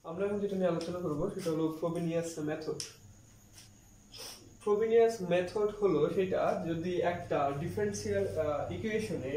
আমরা এখন যেটা নিয়ে আলোচনা করব সেটা হলো ফ্রোবেনিয়াস মেথড। ফ্রোবেনিয়াস মেথড হলো সেটা যদি একটা ডিফারেন্সিয়াল ইকুয়েশনে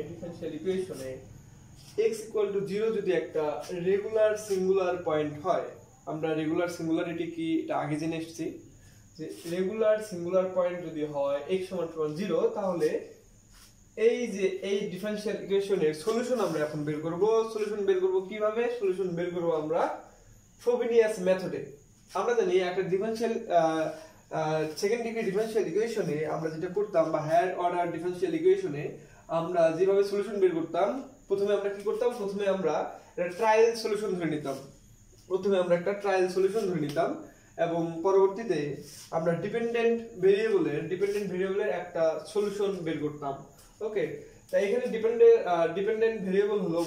x = 0 যদি একটা রেগুলার সিঙ্গুলার পয়েন্ট হয়, আমরা রেগুলার সিঙ্গুলারিটি কি এটা আগে জেনে এসেছি যে রেগুলার সিঙ্গুলার পয়েন্ট যদি হয় x = 0 তাহলে এই যে এই ডিফারেনশিয়াল ইকুয়েশনের সলিউশন আমরা এখন বের করব। সলিউশন বের করব কিভাবে? সলিউশন বের করব আমরা ফ্রোবেনিয়াস মেথডে। আমরা জানি একটা ডিফারেনশিয়াল সেকেন্ড ডিগ্রি ডিফারেনশিয়াল ইকুয়েশনে আমরা যেটা করতাম বা হায়ার অর্ডার ডিফারেনশিয়াল ইকুয়েশনে আমরা যেভাবে সলিউশন বের করতাম, প্রথমে আমরা কি করতাম? প্রথমে আমরা একটা ট্রায়াল সলিউশন ধরে নিতাম এবং পরবর্তীতে আমরা ডিপেন্ডেন্ট ভেরিয়েবলের একটা সলিউশন বের করতাম। ওকে, তাই এখানে ডিপেন্ডেন্ট ভেরিয়েবল হলো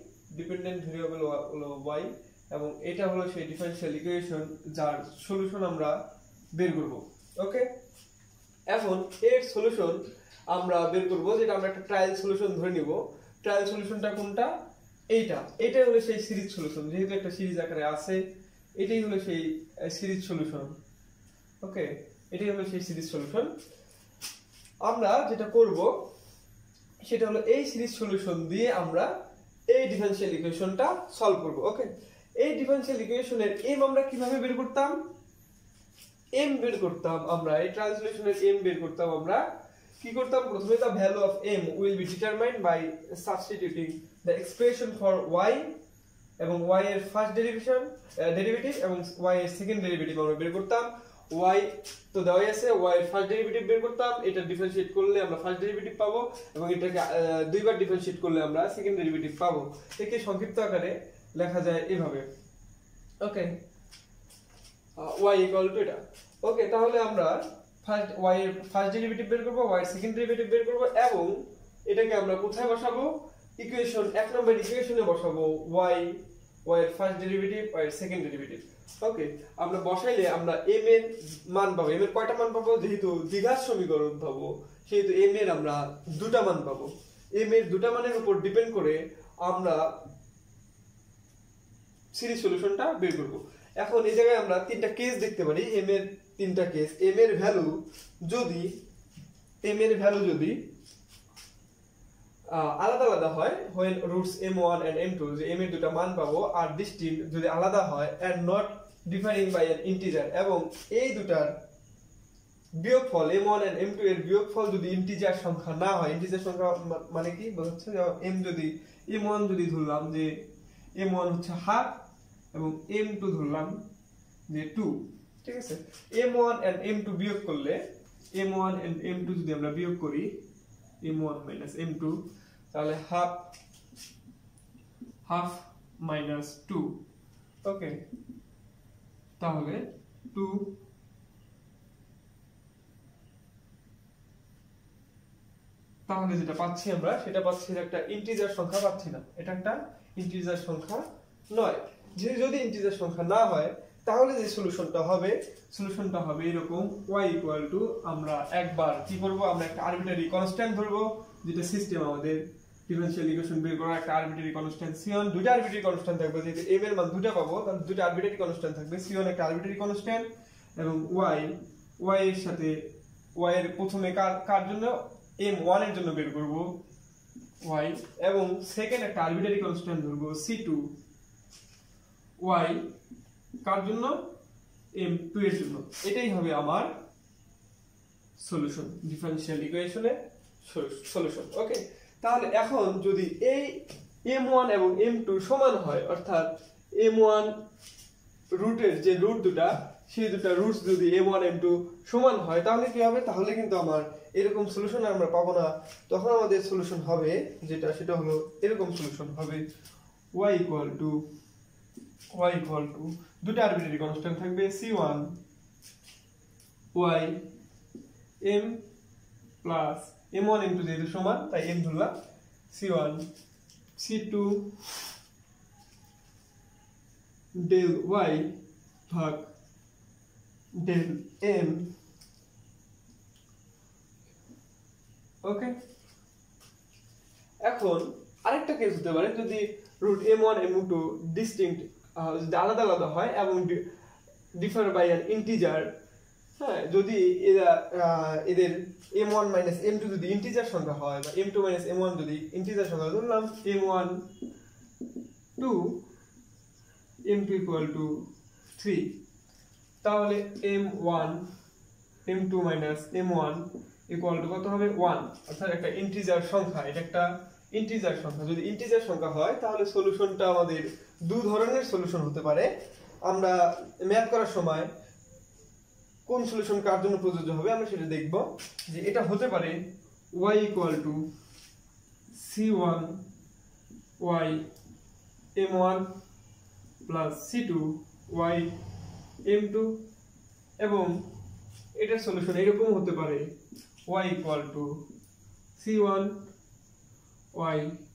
y, এবং এটা হলো সেই ডিফারেনশিয়াল ইকুয়েশন যার সলিউশন আমরা বের করব। ওকে, এখন এর সলিউশন আমরা বের করব যেটা আমরা একটা ট্রায়াল সলিউশন ধরে নিব। ট্রায়াল সলিউশনটা কোনটা? এটাই হলো সেই সিরিজ সলিউশন, যেহেতু একটা সিরিজ আকারে আছে এটাই হলো সেই সিরিজ সলিউশন। ওকে, এটাই হলো সেই সিরিজ সলিউশন। আমরা যেটা করব সেটা হলো এই সিরিজ সলিউশন দিয়ে আমরা এই ডিফারেনশিয়াল ইকুয়েশনটা সলভ করব। ওকে, এই ডিফারেনশিয়াল ইকুয়েশনের এম আমরা কিভাবে বের করতাম? আমরা এই ট্রায়াল সলিউশনের এম বের করতাম। আমরা কি করতাম? প্রথমে the value of m will be determined by substituting the expression for y এবং y এর ফার্স্ট ডেরিভেটিভ এবং y এর সেকেন্ড ডেরিভেটিভ আমরা বের করতাম। y তো দেওয়াই আছে, y এর ফার্স্ট ডেরিভেটিভ বের করতাম, এটা ডিফারেনশিয়েট করলে আমরা ফার্স্ট ডেরিভেটিভ পাবো এবং এটাকে দুইবার ডিফারেনশিয়েট করলে আমরা সেকেন্ড ডেরিভেটিভ পাবো। একে সংক্ষিপ্ত আকারে লেখা যায় এভাবে। ওকে, y = এটা। ওকে, তাহলে আমরা y এর ফার্স্ট ডেরিভেটিভ বের করব, y এর সেকেন্ড ডেরিভেটিভ বের করব এবং এটাকে আমরা কোথায় বসাবো? ইকুয়েশন 1 নম্বর ইকুয়েশনে বসাবো। y এর ফার্স্ট ডেরিভেটিভ, y এর সেকেন্ড ডেরিভেটিভ। ওকে, আমরা বসাইলে আমরা m এর মান পাবো। m এর কয়টা মান পাবো? যেহেতু দ্বিঘাত সমীকরণ পাবো সেহেতু m এর আমরা দুটো মান পাবো। m এর দুটো মানের উপর ডিপেন্ড করে আমরা সিরিজ সলিউশনটা বের করব। এখন এই জায়গায় আমরা তিনটা কেস দেখতে পারি। m এর তিনটা কেস। m এর ভ্যালু যদি আলাদা আলাদা হয়, when roots m1 and m2, যে m এর দুটো মান পাবো আর ডিস্টিংক্ট যদি আলাদা হয় and not differing by an integer, এবং এই দুটার বিয়োগফল m1 and m2 এর বিয়োগফল যদি ইন্টিজার সংখ্যা না হয়। ইন্টিজার সংখ্যা মানে কি বোঝাচ্ছে? m1 যদি ধরলাম যে m1 হচ্ছে হাফ এবং m2 ধরলাম যে 2, ঠিক আছে? m1 and m2 বিয়োগ করলে, m1 and m2 যদি আমরা বিয়োগ করি, m1 - m2, তাহলে হাফ মাইনাস 2। ওকে, তাহলে 2 তাহলে যেটা পাচ্ছি আমরা সেটা পাচ্ছি একটা ইন্টিজার সংখ্যা পাচ্ছি না, এটা একটা ইন্টিজার সংখ্যা নয়। যদি ইন্টিজার সংখ্যা না হয় তাহলে যে সলিউশনটা হবে এরকম। y = আমরা একবার কি করব? আমরা একটা আরবিটারি কনস্ট্যান্ট ধরবো, যেটা সিস্টেম আমাদের ডিফারেনশিয়াল ইকুয়েশন বের করার একটা আরবিটারি কনস্ট্যান্ট c1। দুটো আরবিটারি কনস্ট্যান্ট থাকবে, যেহেতু m এর মান দুটো পাবো তাহলে দুটো আরবিটারি কনস্ট্যান্ট থাকবে। c1 একটা আরবিটারি কনস্ট্যান্ট এবং y এর সাথে y এর প্রথমে কার জন্য? m1 এর জন্য বের করব y, এবং সেকেন্ড একটা আরবিটারি কনস্ট্যান্ট ধরবো c2 y কার জন্য? m2 এর জন্য। এটাই হবে আমার সলিউশন, ডিফারেনশিয়াল ইকুয়েশনের সলিউশন। ওকে, তাহলে এখন যদি এই m1 এবং m2 সমান হয়, অর্থাৎ m1 রুটের যে রুট দুটা, সেই দুটা রুটস যদি m1 m2 সমান হয় তাহলে কি হবে? তাহলে কিন্তু আমার এরকম সলিউশন আমরা পাবো না। তখন আমাদের সলিউশন হবে সেটা হলো এরকম সলিউশন হবে। y = দুটো আরবিটারি কনস্ট্যান্ট থাকবে c1 y m plus m1 m2 যেহেতু সমান তাই m ধরলাম, c1 c2 del y ভাগ del m। ওকে, এখন আরেকটা কেস হতে পারে যদি root m1 m2 ডিস্টিংক্ট যদি আলাদা আলাদা হয় এবং ডিফার বাই অ্যান ইন্টিজার, হ্যাঁ, যদি এদের m1 মাইনাস m2 যদি ইন্টিজার সংখ্যা হয় বা m2 মাইনাস m1 যদি ইন্টিজার সংখ্যা হয়, ধরলাম m1 2 m2 ইকুয়াল টু 3, তাহলে m1 m2 minus m1 equal to কত হবে 1, অর্থাৎ একটা ইন্টিজার সংখ্যা, এটা একটা ইন্টিজার সংখ্যা। যদি ইন্টিজার সংখ্যা হয় তাহলে সলিউশনটা আমাদের দু ধরনের সলিউশন হতে পারে। আমরা ম্যাথ করার সময় কোন সলিউশন কার জন্য প্রযোজ্য হবে আমরা সেটা দেখব। যে এটা হতে পারে y equal to c1 y m1 plus c2 y m2, এবং এটার সলিউশন এরকম হতে পারে y equal to c1 y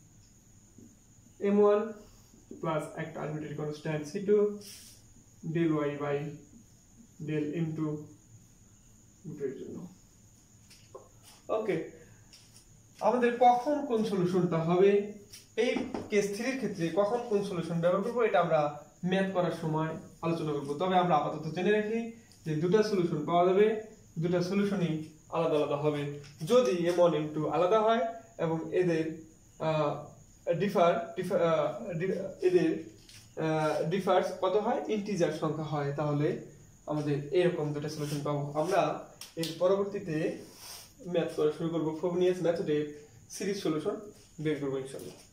m1 plus একটা arbitrary constant c2 del y by del m2 এর জন্য। ওকে, আমাদের কখন কোন সলিউশনটা হবে, এই কেস 3 এর ক্ষেত্রে কখন কোন সলিউশন ব্যবহার করব এটা আমরা ম্যাথ করার সময় আলোচনা করব। তবে আমরা আপাতত জেনে রাখি যে দুটো সলিউশন পাওয়া যাবে, দুটো সলিউশনই আলাদা আলাদা হবে। যদি m1 m2 আলাদা হয় এবং এদের ডিফার্স কত হয়, ইন্টিজার সংখ্যা হয়, তাহলে আমাদের এরকম দুটো সলিউশন পাবো। আমরা এর পরবর্তীতে ম্যাথ করা শুরু করব, ফ্রোবেনিয়াস মেথডে সিরিজ সলিউশন বের করব ইনশাআল্লাহ।